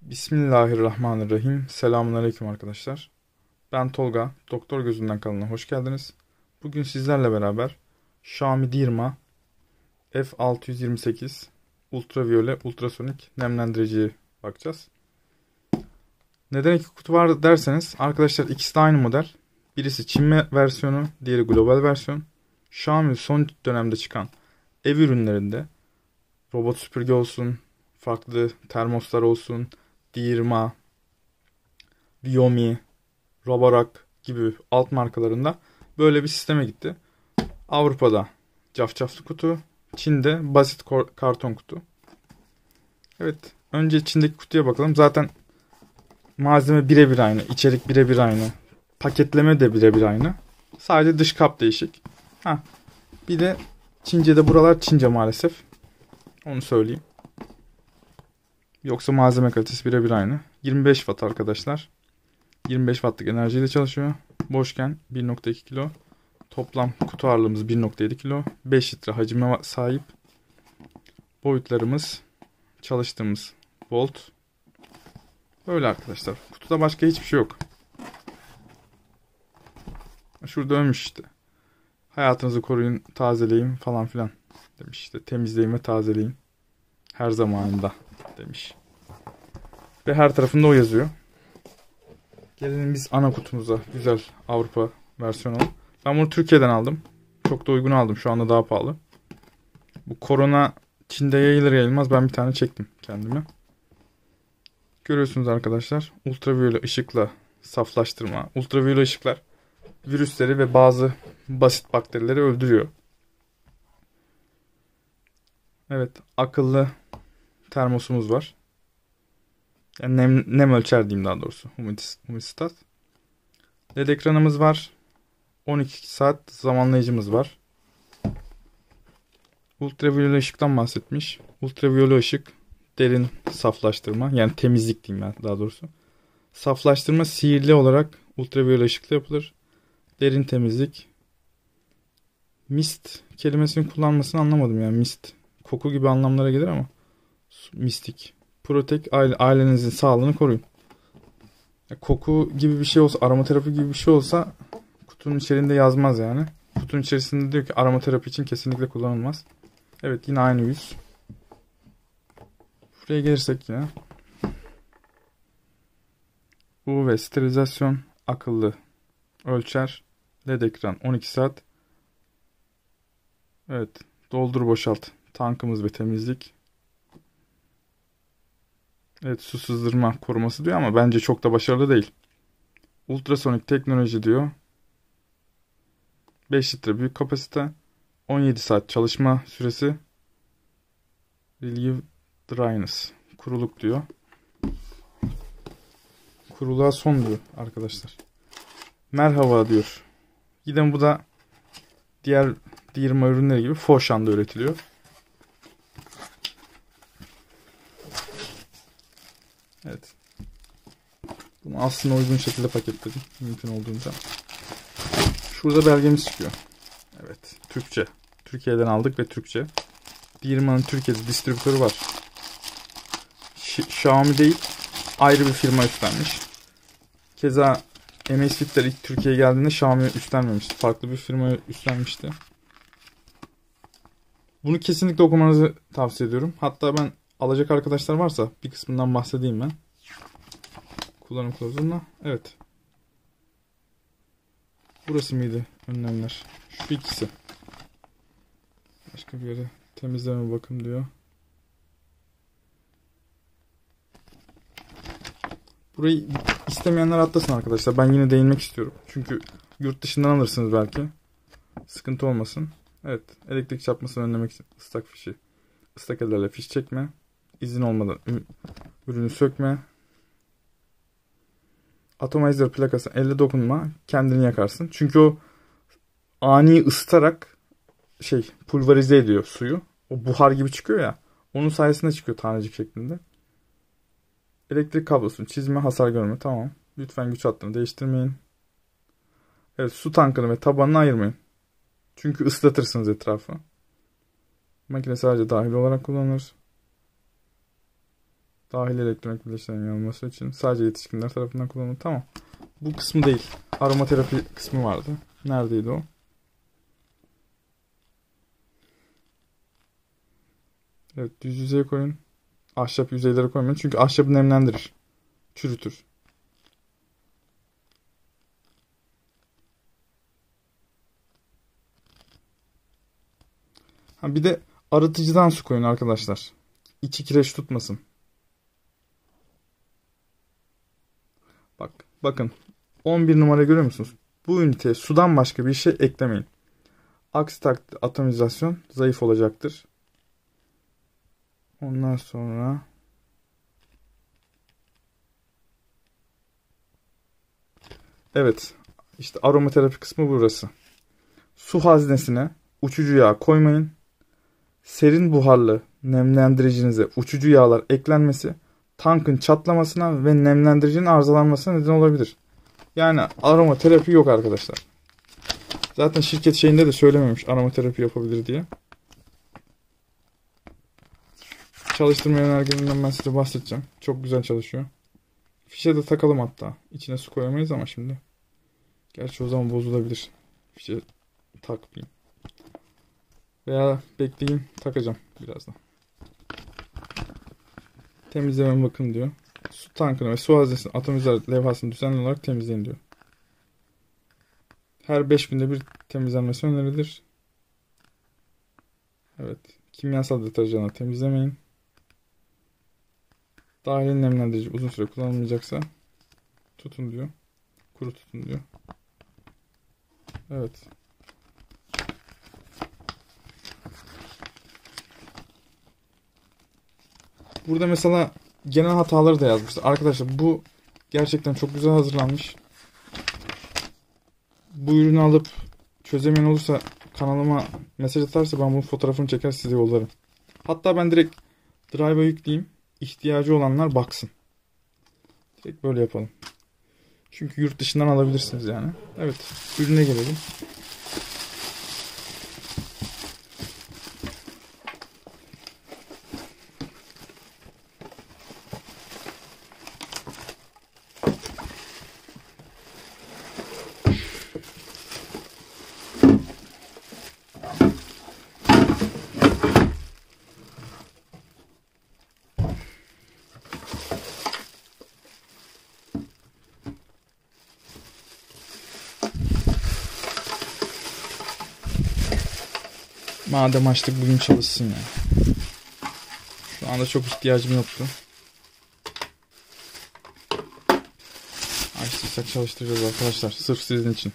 Bismillahirrahmanirrahim. Selamünaleyküm arkadaşlar. Ben Tolga. Doktor Gözünden kanalına hoş geldiniz. Bugün sizlerle beraber Xiaomi Dirma F628 ultraviyole ultrasonik nemlendiriciye bakacağız. Neden iki kutu var derseniz arkadaşlar, ikisi de aynı model. Birisi Çin versiyonu, diğeri global versiyon. Xiaomi son dönemde çıkan ev ürünlerinde robot süpürge olsun, farklı termoslar olsun, Dirma, Viomi, Roborock gibi alt markalarında böyle bir sisteme gitti. Avrupa'da cafcaflı kutu, Çin'de basit karton kutu. Evet, önce Çin'deki kutuya bakalım. Zaten malzeme birebir aynı, içerik birebir aynı, paketleme de birebir aynı. Sadece dış kap değişik. Bir de Çince'de buralar Çince maalesef. Onu söyleyeyim. Yoksa malzeme kalitesi birebir aynı. 25 watt arkadaşlar. 25 wattlık enerjiyle çalışıyor. Boşken 1.2 kilo. Toplam kutu ağırlığımız 1.7 kilo. 5 litre hacime sahip. Boyutlarımız, çalıştığımız volt. Böyle arkadaşlar. Kutuda başka hiçbir şey yok. Şurada ölmüş işte. Hayatınızı koruyun, tazeleyin falan filan demiş işte. Temizleyin ve tazeleyin. Her zamanında demiş. Ve her tarafında o yazıyor. Gelelim biz ana kutumuza. Güzel Avrupa versiyonu. Ben bunu Türkiye'den aldım. Çok da uygun aldım. Şu anda daha pahalı. Bu korona Çin'de yayılır yayılmaz ben bir tane çektim kendime. Görüyorsunuz arkadaşlar. Ultraviyole ışıkla saflaştırma. Ultraviyole ışıklar virüsleri ve bazı basit bakterileri öldürüyor. Evet, akıllı termosumuz var. Yani nem ölçer diyeyim daha doğrusu. Humidistat. LED ekranımız var. 12 saat zamanlayıcımız var. Ultraviyole ışıktan bahsetmiş. Ultraviyole ışık derin saflaştırma, yani temizlik diyeyim ben daha doğrusu. Saflaştırma sihirli olarak ultraviyole ışıkla yapılır. Derin temizlik. Mist kelimesini kullanmasını anlamadım yani. Mist koku gibi anlamlara gelir ama mistik. Protect, ailenizin sağlığını koruyun. Koku gibi bir şey olsa, aromaterapi gibi bir şey olsa kutunun içerisinde yazmaz yani. Kutunun içerisinde diyor ki aromaterapi için kesinlikle kullanılmaz. Evet, yine aynı yüz. Buraya gelirsek yine. UV sterilizasyon, akıllı ölçer, LED ekran 12 saat. Evet, doldur boşalt tankımız ve temizlik. Evet, su sızdırma koruması diyor ama bence çok da başarılı değil. Ultrasonik teknoloji diyor. 5 litre büyük kapasite. 17 saat çalışma süresi. Relieve dryness. Kuruluk diyor. Kuruluğa son diyor arkadaşlar. Merhaba diyor. Yine bu da diğer Dirma ürünleri gibi Foshan'da üretiliyor. Evet. Bunu aslında uygun şekilde paketledim. Mümkün olduğunca. Şurada belgemiz çıkıyor. Evet. Türkçe. Türkiye'den aldık ve Türkçe. Dirma'nın Türkiye'de distribütörü var. Xiaomi değil. Ayrı bir firma üstlenmiş. Keza Amazfit'ler ilk Türkiye'ye geldiğinde Xiaomi üstlenmemişti. Farklı bir firma üstlenmişti. Bunu kesinlikle okumanızı tavsiye ediyorum. Hatta ben alacak arkadaşlar varsa bir kısmından bahsedeyim ben. Kullanım kılavuzunda. Evet. Burası mıydı önlemler? Şu ikisi. Başka bir yere temizleme bakım diyor. Burayı istemeyenler atlasın arkadaşlar. Ben yine değinmek istiyorum. Çünkü yurt dışından alırsınız belki. Sıkıntı olmasın. Evet. Elektrik çarpmasını önlemek için ıslak fişi. Islak ellerle fiş çekme. İzin olmadan ürünü sökme. Atomizer plakası, elle dokunma. Kendini yakarsın. Çünkü o ani ısıtarak pulverize ediyor suyu. O buhar gibi çıkıyor ya. Onun sayesinde çıkıyor tanecik şeklinde. Elektrik kablosunu çizme, hasar görme. Tamam. Lütfen güç hattını değiştirmeyin. Evet, su tankını ve tabanını ayırmayın. Çünkü ıslatırsınız etrafı. Makine sadece dahil olarak kullanılır. Dahili elektronik bileşenlerin yanılması için sadece yetişkinler tarafından kullanılır. Tamam. Bu kısmı değil. Aromaterapi kısmı vardı. Neredeydi o? Evet, düz yüzeye koyun. Ahşap yüzeylere koymayın. Çünkü ahşabı nemlendirir. Çürütür. Ha, bir de arıtıcıdan su koyun arkadaşlar. İçi kireç tutmasın. Bakın. 11 numara görüyor musunuz? Bu üniteye sudan başka bir şey eklemeyin. Aksi takdirde atomizasyon zayıf olacaktır. Ondan sonra evet, işte aromaterapi kısmı burası. Su haznesine uçucu yağ koymayın. Serin buharlı nemlendiricinize uçucu yağlar eklenmesi tankın çatlamasına ve nemlendiricinin arızalanmasına neden olabilir. Yani aromaterapi yok arkadaşlar. Zaten şirket şeyinde de söylememiş aromaterapi yapabilir diye. Çalıştırma yönergeliğinden ben size bahsedeceğim. Çok güzel çalışıyor. Fişe de takalım hatta. İçine su koyamayız ama şimdi. Gerçi o zaman bozulabilir. Fişe takmayayım. Veya bekleyeyim, takacağım birazdan. Temizleme bakın diyor. Su tankını ve su haznesinin atomizer levhasını düzenli olarak temizleyin diyor. Her 5 günde bir temizlenmesi önerilir. Evet. Kimyasal deterjanla temizlemeyin. Dahili nemlendirici uzun süre kullanılmayacaksa tutun diyor. Kuru tutun diyor. Evet. Burada mesela genel hataları da yazmışlar. Arkadaşlar bu gerçekten çok güzel hazırlanmış. Bu ürünü alıp çözemeyen olursa kanalıma mesaj atarsa ben bunun fotoğrafını çeker size yollarım. Hatta ben direkt Drive'a yükleyeyim. İhtiyacı olanlar baksın. Direkt böyle yapalım. Çünkü yurt dışından alabilirsiniz yani. Evet, ürüne gelelim. Madem açtık bugün çalışsın ya. Şu anda çok ihtiyacım yoktu. Açtıysak çalıştıracağız arkadaşlar. Sırf sizin için.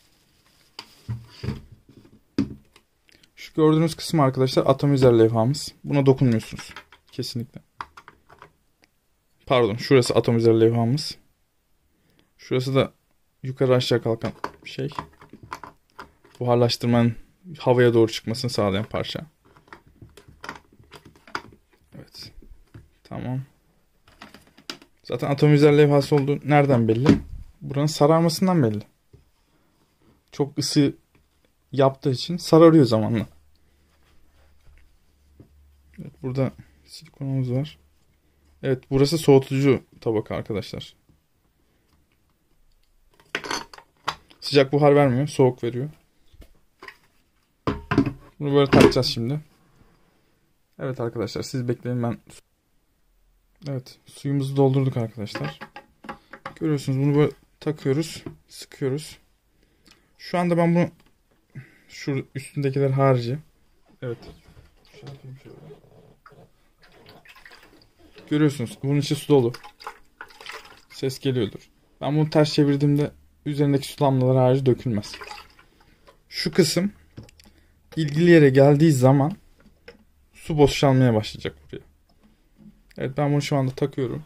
Şu gördüğünüz kısım arkadaşlar atomizer levhamız. Buna dokunmuyorsunuz. Kesinlikle. Pardon, şurası atomizer levhamız. Şurası da yukarı aşağı kalkan şey. Buharlaştırmanın havaya doğru çıkmasını sağlayan parça. Evet. Tamam. Zaten atomizer levhası olduğu nereden belli? Buranın sararmasından belli. Çok ısı yaptığı için sararıyor zamanla. Evet, burada silikonumuz var. Evet, burası soğutucu tabaka arkadaşlar. Sıcak buhar vermiyor, soğuk veriyor. Bunu böyle takacağız şimdi. Evet arkadaşlar, siz bekleyin ben. Evet, suyumuzu doldurduk arkadaşlar. Görüyorsunuz, bunu böyle takıyoruz, sıkıyoruz. Şu anda ben bunu şu üstündekiler harici. Evet. Görüyorsunuz, bunun içi su dolu. Ses geliyordur. Ben bunu ters çevirdiğimde üzerindeki su damlaları harici dökülmez. Şu kısım ilgili yere geldiği zaman su boşalmaya başlayacak buraya. Evet, ben bunu şu anda takıyorum.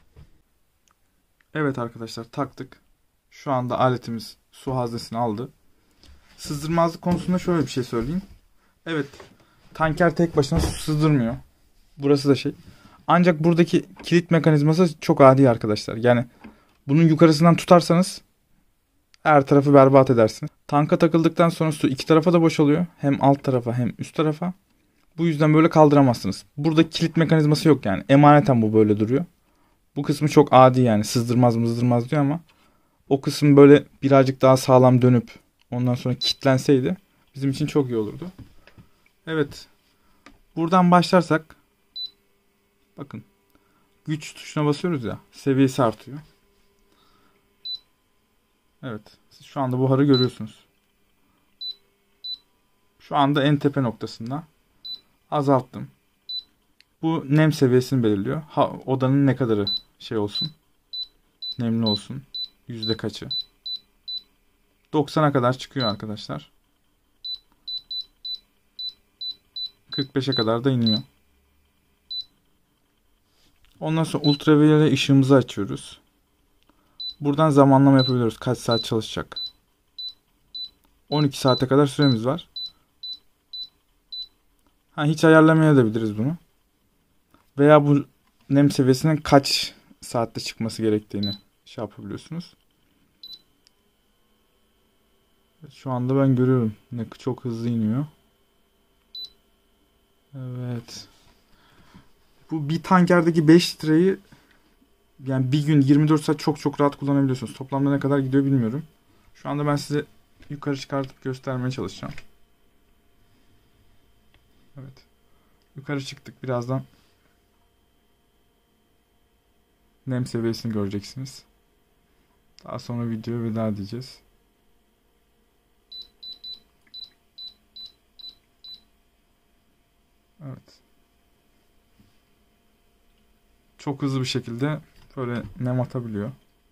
Evet arkadaşlar, taktık. Şu anda aletimiz su haznesini aldı. Sızdırmazlık konusunda şöyle bir şey söyleyeyim. Evet, tanker tek başına su sızdırmıyor. Burası da şey. Ancak buradaki kilit mekanizması çok adi arkadaşlar. Yani bunun yukarısından tutarsanız her tarafı berbat edersiniz. Tanka takıldıktan sonra su iki tarafa da boşalıyor. Hem alt tarafa hem üst tarafa. Bu yüzden böyle kaldıramazsınız. Burada kilit mekanizması yok yani. Emaneten bu böyle duruyor. Bu kısmı çok adi yani. Sızdırmaz mızdırmaz diyor ama o kısım böyle birazcık daha sağlam dönüp ondan sonra kilitlenseydi bizim için çok iyi olurdu. Evet. Buradan başlarsak bakın güç tuşuna basıyoruz ya, seviyesi artıyor. Evet. Siz şu anda buharı görüyorsunuz. Şu anda en tepe noktasında. Azalttım. Bu nem seviyesini belirliyor. Odanın ne kadarı şey olsun. Nemli olsun. Yüzde kaçı. 90'a kadar çıkıyor arkadaşlar. 45'e kadar da iniyor. Ondan sonra ultraviyole ışığımızı açıyoruz. Buradan zamanlama yapabiliyoruz. Kaç saat çalışacak. 12 saate kadar süremiz var. Hiç ayarlamayabiliriz bunu. Veya bu nem seviyesinin kaç saatte çıkması gerektiğini şey yapabiliyorsunuz. Şu anda ben görüyorum. Çok hızlı iniyor. Evet. Bu bir tankerdeki 5 litreyi yani bir gün 24 saat çok rahat kullanabiliyorsunuz. Toplamda ne kadar gidiyor bilmiyorum. Şu anda ben size yukarı çıkartıp göstermeye çalışacağım. Evet. Yukarı çıktık. Birazdan nem seviyesini göreceksiniz. Daha sonra videoya veda edeceğiz. Evet. Çok hızlı bir şekilde böyle nem atabiliyor.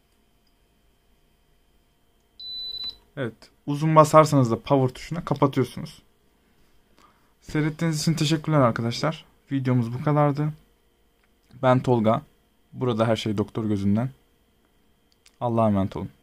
Evet. Uzun basarsanız da power tuşuna kapatıyorsunuz. Seyrettiğiniz için teşekkürler arkadaşlar. Videomuz bu kadardı. Ben Tolga. Burada her şey doktor gözünden. Allah'a emanet olun.